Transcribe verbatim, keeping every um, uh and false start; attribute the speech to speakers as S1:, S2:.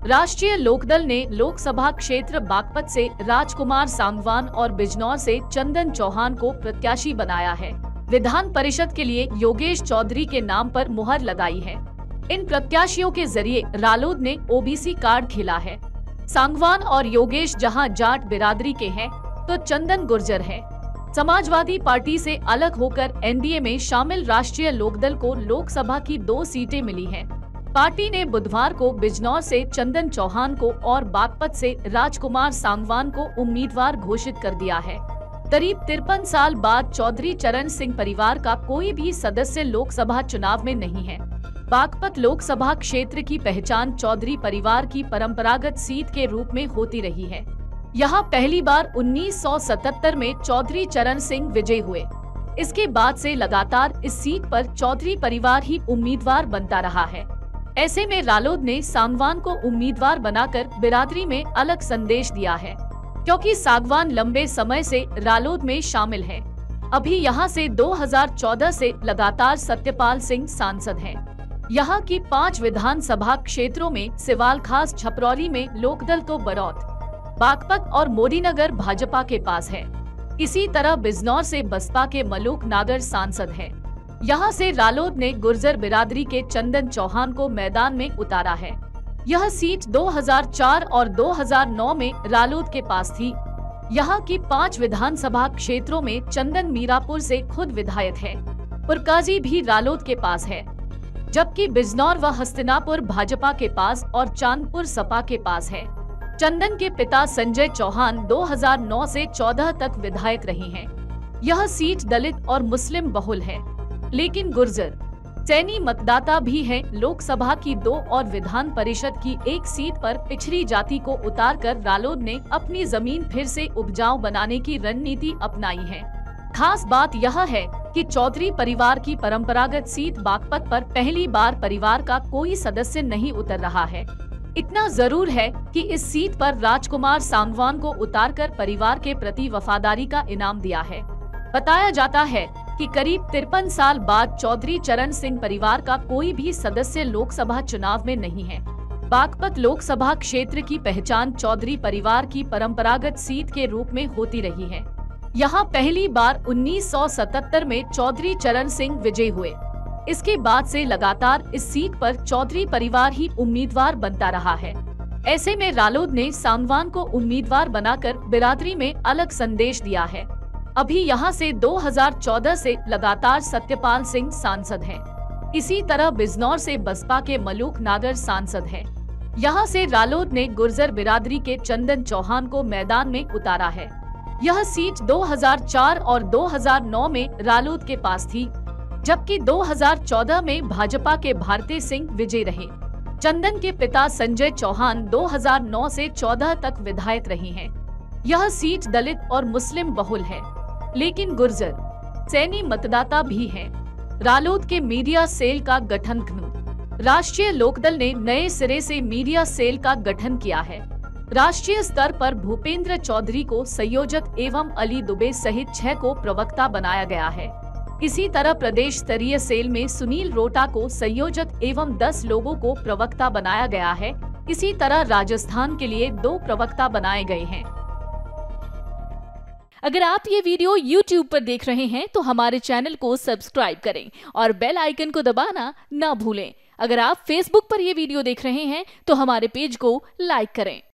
S1: राष्ट्रीय लोकदल ने लोकसभा क्षेत्र बागपत से राजकुमार सांगवान और बिजनौर से चंदन चौहान को प्रत्याशी बनाया है। विधान परिषद के लिए योगेश चौधरी के नाम पर मुहर लगाई है। इन प्रत्याशियों के जरिए रालोद ने ओबीसी कार्ड खेला है। सांगवान और योगेश जहां जाट बिरादरी के हैं, तो चंदन गुर्जर है। समाजवादी पार्टी से अलग होकर एनडीए में शामिल राष्ट्रीय लोकदल को लोकसभा की दो सीटें मिली हैं। पार्टी ने बुधवार को बिजनौर से चंदन चौहान को और बागपत से राजकुमार सांगवान को उम्मीदवार घोषित कर दिया है। करीब तिरपन साल बाद चौधरी चरण सिंह परिवार का कोई भी सदस्य लोकसभा चुनाव में नहीं है। बागपत लोकसभा क्षेत्र की पहचान चौधरी परिवार की परंपरागत सीट के रूप में होती रही है। यहाँ पहली बार उन्नीस सौ सतहत्तर में चौधरी चरण सिंह विजयी हुए। इसके बाद से लगातार इस सीट पर चौधरी परिवार ही उम्मीदवार बनता रहा है। ऐसे में रालोद ने सांगवान को उम्मीदवार बनाकर बिरादरी में अलग संदेश दिया है, क्योंकि सांगवान लंबे समय से रालोद में शामिल है। अभी यहाँ से दो हज़ार चौदह से लगातार सत्यपाल सिंह सांसद हैं। यहाँ की पांच विधानसभा क्षेत्रों में सिवाल खास छपरौली में लोकदल को बरौत, बागपत और मोदीनगर भाजपा के पास है। इसी तरह बिजनौर से बसपा के मलूक नागर सांसद हैं। यहाँ से रालोद ने गुर्जर बिरादरी के चंदन चौहान को मैदान में उतारा है। यह सीट दो हज़ार चार और दो हज़ार नौ में रालोद के पास थी। यहाँ की पांच विधानसभा क्षेत्रों में चंदन मीरापुर से खुद विधायक है। पुरकाजी भी रालोद के पास है, जबकि बिजनौर व हस्तिनापुर भाजपा के पास और चांदपुर सपा के पास है। चंदन के पिता संजय चौहान दो हज़ार नौ से चौदह तक विधायक रहे हैं। यह सीट दलित और मुस्लिम बहुल है, लेकिन गुर्जर सैनी मतदाता भी हैं। लोकसभा की दो और विधान परिषद की एक सीट पर पिछड़ी जाति को उतारकर रालोद ने अपनी जमीन फिर से उपजाऊ बनाने की रणनीति अपनाई है। खास बात यह है कि चौधरी परिवार की परंपरागत सीट बागपत पर पहली बार परिवार का कोई सदस्य नहीं उतर रहा है। इतना जरूर है कि इस सीट पर राजकुमार सांगवान को उतारकर परिवार के प्रति वफादारी का इनाम दिया है। बताया जाता है कि करीब तिरपन साल बाद चौधरी चरण सिंह परिवार का कोई भी सदस्य लोकसभा चुनाव में नहीं है। बागपत लोकसभा क्षेत्र की पहचान चौधरी परिवार की परंपरागत सीट के रूप में होती रही है। यहाँ पहली बार उन्नीस सौ सतहत्तर में चौधरी चरण सिंह विजयी हुए। इसके बाद से लगातार इस सीट पर चौधरी परिवार ही उम्मीदवार बनता रहा है। ऐसे में रालोद ने सांगवान को उम्मीदवार बनाकर बिरादरी में अलग संदेश दिया है। अभी यहाँ से दो हज़ार चौदह से लगातार सत्यपाल सिंह सांसद हैं। इसी तरह बिजनौर से बसपा के मलूक नागर सांसद हैं। यहाँ से रालोद ने गुर्जर बिरादरी के चंदन चौहान को मैदान में उतारा है। यह सीट दो हज़ार चार और दो हज़ार नौ में रालोद के पास थी, जबकि दो हज़ार चौदह में भाजपा के भारती सिंह विजयी रहे। चंदन के पिता संजय चौहान दो हज़ार नौ से चौदह तक विधायक रहे हैं। यह सीट दलित और मुस्लिम बहुल है, लेकिन गुर्जर सैनी मतदाता भी हैं। रालोद के मीडिया सेल का गठन राष्ट्रीय लोकदल ने नए सिरे से मीडिया सेल का गठन किया है। राष्ट्रीय स्तर पर भूपेंद्र चौधरी को संयोजक एवं अली दुबे सहित छह को प्रवक्ता बनाया गया है। इसी तरह प्रदेश स्तरीय सेल में सुनील रोटा को संयोजक एवं दस लोगों को प्रवक्ता बनाया गया है। इसी तरह राजस्थान के लिए दो प्रवक्ता बनाए गए हैं।
S2: अगर आप ये वीडियो यूट्यूब पर देख रहे हैं तो हमारे चैनल को सब्सक्राइब करें और बेल आइकन को दबाना ना भूलें। अगर आप फेसबुक पर ये वीडियो देख रहे हैं तो हमारे पेज को लाइक करें।